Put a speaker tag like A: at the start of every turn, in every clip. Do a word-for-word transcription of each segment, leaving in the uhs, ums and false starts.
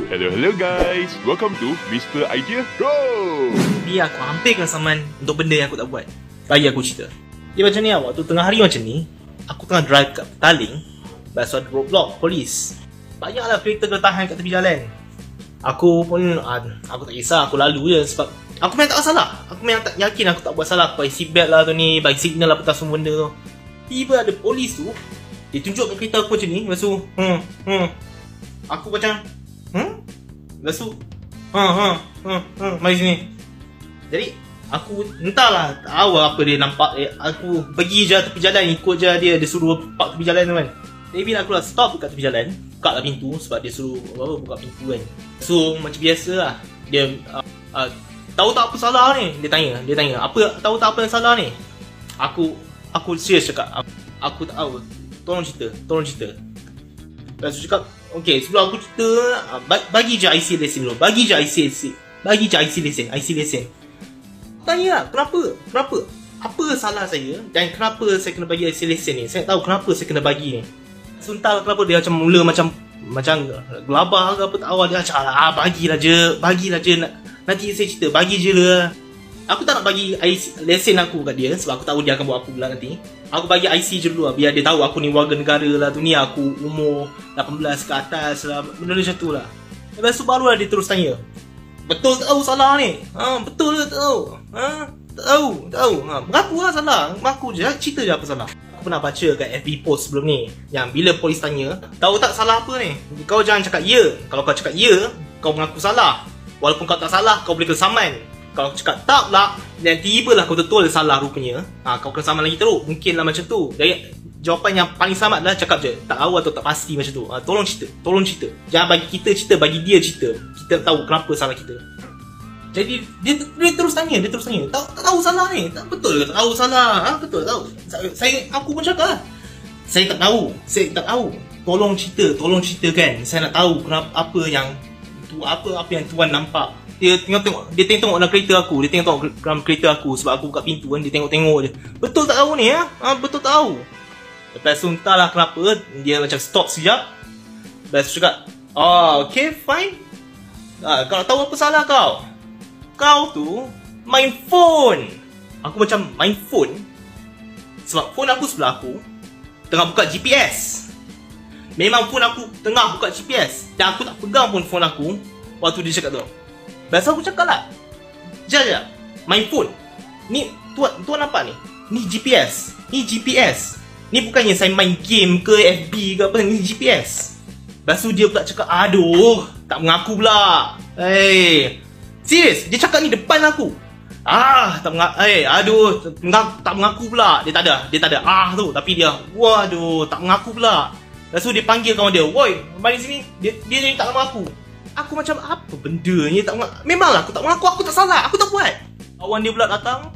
A: Hello hello guys, welcome to Mister Idea Go.
B: Dia aku hampir kena saman untuk benda yang aku tak buat. Bagi aku cerita. Dia macam ni lah, waktu tengah hari macam ni, aku tengah drive kat Petaling. Lepas tu ada roadblock, polis. Banyaklah kereta kena tahan kat tepi jalan. Aku pun, aku tak kisah, aku lalu je sebab aku memang tak salah. Aku memang tak yakin aku tak buat salah. Aku bagi seatbelt lah tu ni, bagi signal apa tak semua benda tu. Tiba ada polis tu, dia tunjuk kat kereta aku macam ni. Lepas tu, hmm, hmm. Aku macam, hmm? Lepas tu, ha, ha, ha, ha, mari sini. Jadi, aku entahlah, tak tahu apa dia nampak. eh, Aku pergi je tepi jalan, ikut je dia. Dia suruh park tepi jalan tu kan. Jadi bila aku dah stop dekat tepi jalan, buka lah pintu sebab dia suruh apa, buka pintu kan. So, macam biasa lah. Dia, uh, uh, tahu tak apa salah ni? Dia tanya, dia tanya, apa, tahu tak apa yang salah ni? Aku, aku serius cakap, aku, aku tak tahu. Tolong cerita, tolong cerita. Lepas tu cakap, okay, sebelum aku cerita, bagi je I C lesen dulu. Bagi je I C lesen. Bagi je I C lesen, I C lesen. Tanya lah, kenapa? Kenapa? Apa salah saya dan kenapa saya kena bagi I C lesen ni? Saya tahu kenapa saya kena bagi ni. Sebentar kenapa dia macam mula macam macam gelabah ke apa tak awal. Dia macam, ah, bagilah je, bagilah je. Nanti saya cerita, bagi je lah. Aku tak nak bagi I C, lesen aku kat dia sebab aku tahu dia akan buat apa pula nanti. Aku bagi I C je dulu lah, biar dia tahu aku ni warga negara lah tu ni. Aku umur lapan belas ke atas lah, benda macam tu lah. Lepas tu barulah dia terus tanya, betul tak tahu salah ni? Ha, betul ke tak tahu? Ha, tak tahu, tak tahu. Ha, mengaku lah salah, mengaku je, cerita je apa salah. Aku pernah baca kat F B post sebelum ni, yang bila polis tanya, tahu tak salah apa ni? Kau jangan cakap ya. Kalau kau cakap ya, kau mengaku salah. Walaupun kau tak salah, kau boleh kena saman. Kalau cakap tak pula, dan tibalah kau betul salah rupanya, ha, kau kena saman lagi teruk. Mungkinlah macam tu. Jadi jawapan yang paling selamat adalah cakap je tak tahu atau tak pasti macam tu. Ha, tolong cerita, tolong cerita. Jangan bagi kita cerita, bagi dia cerita. Kita tahu kenapa salah kita. Jadi dia, dia terus tanya, dia terus tanya, tak, tak tahu salah ni? Tak betul ke tak tahu salah? Ha, betul tahu. Saya, saya aku pun cakap lah, saya tak tahu, saya tak tahu. Tolong cerita, tolong ceritakan. Saya nak tahu kenapa, apa yang tu, apa apa yang tuan nampak. Dia tengok-tengok, dia tengok dalam kereta aku, dia tengok dalam kereta aku sebab aku buka pintu kan, dia tengok-tengok je. Betul tak tahu ni ya? Ha, betul tak tahu. Lepas tu entahlah kenapa, dia macam stop sekejap. Lepas tu cakap, oh, okay, fine. Ha, kalau tahu apa salah kau? Kau tu main phone. Aku macam main phone sebab phone aku sebelah aku tengah buka G P S. Memang phone aku tengah buka G P S dan aku tak pegang pun phone aku waktu dia cakap tu. Biasa aku cakap lah, Jal, jal, main phone. Ni, tuan, tuan nampak ni? Ni G P S. Ni G P S. Ni bukannya saya main game ke F B ke apa, ni G P S. Lepas tu dia pula cakap, aduh, tak mengaku pula. Hey, serius, dia cakap ni depan aku. Ah, tak mengaku, hey, aduh, mengaku, tak mengaku pula. Dia tak ada, dia tak ada ah tu. Tapi dia, waduh, tak mengaku pula. Lepas tu dia panggil kawan dia, woi, mari sini. Dia, dia ni tak mengaku. Aku macam, apa benda ni tak mengaku? Memanglah aku tak mengaku, aku tak salah, aku tak buat. Kawan dia pula datang.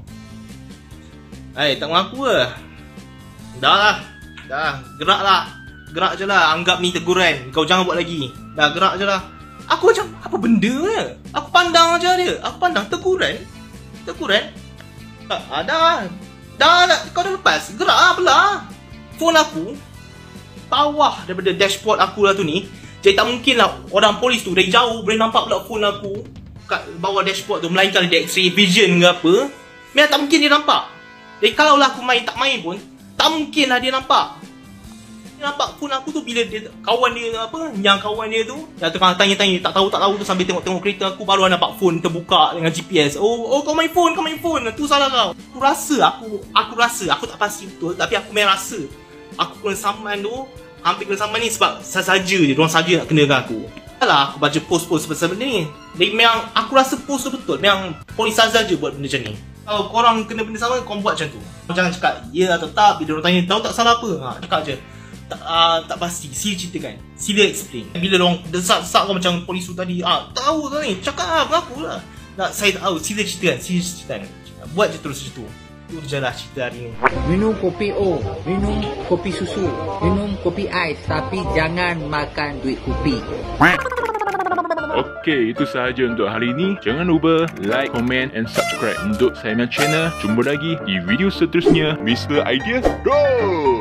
B: Eh, tak mengaku ke? Dah lah, dah, gerak lah. Gerak je lah, anggap ni teguran. Kau jangan buat lagi. Dah, gerak je lah. Aku macam, apa benda ni? Aku pandang je dia. Aku pandang, teguran. Teguran? Ah, dah, dah, dah, kau dah lepas. Gerak lah pula. Phone aku bawah daripada dashboard aku lah tu ni. Jadi tak mungkin lah orang polis tu dari jauh boleh nampak pula phone aku kat bawah dashboard tu, melainkan dia X-ray vision ke apa. Memang tak mungkin dia nampak. Jadi kalau lah aku main tak main pun, tak mungkin lah dia nampak. Dia nampak phone aku tu bila dia, kawan dia apa, yang kawan dia tu yang tengah tanya-tanya tak tahu tak tahu tu sambil tengok-tengok kereta aku, baru nampak phone terbuka dengan G P S. Oh, oh kau main phone, kau main phone. Tu salah kau. Aku rasa, aku aku rasa, aku tak pasti betul tapi aku memang rasa aku kena saman tu. Hampir kena saman ni sebab saja je, diorang saja nak kenakan aku. Alah, aku baca post-post pasal benda ni. Jadi memang aku rasa post tu betul. Memang polis saja je buat benda macam ni. Kalau korang kena benda sama, korang buat macam tu. Jangan cakap ya atau tak. Bila diorang tanya, tahu tak salah apa? Ha, cakap je. Tak, uh, tak pasti, sila ceritakan. Sila explain. Bila diorang desak-desak kau macam polis tu tadi, ah, tahu tak ni? Cakap lah, berapa lah. Nak, saya tak tahu, sila ceritakan. Sila ceritakan. Buat je terus macam tu. Itu je lah cerita hari ni.
C: Minum kopi O, minum kopi susu, minum kopi ais, tapi jangan makan duit kopi.
A: Okey, itu sahaja untuk hari ini. Jangan lupa like, comment and subscribe untuk saya punya channel. Jumpa lagi di video seterusnya. Mister Idea Go!